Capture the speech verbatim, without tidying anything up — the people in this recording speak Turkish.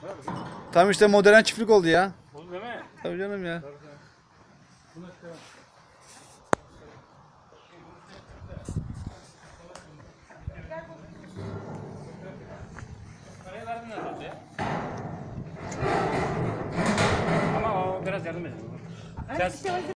Tam işte modern çiftlik oldu ya. Oldu değil mi? Tabii canım ya. Parayı verdin herhalde ya. Ama o biraz yardım edin. Sen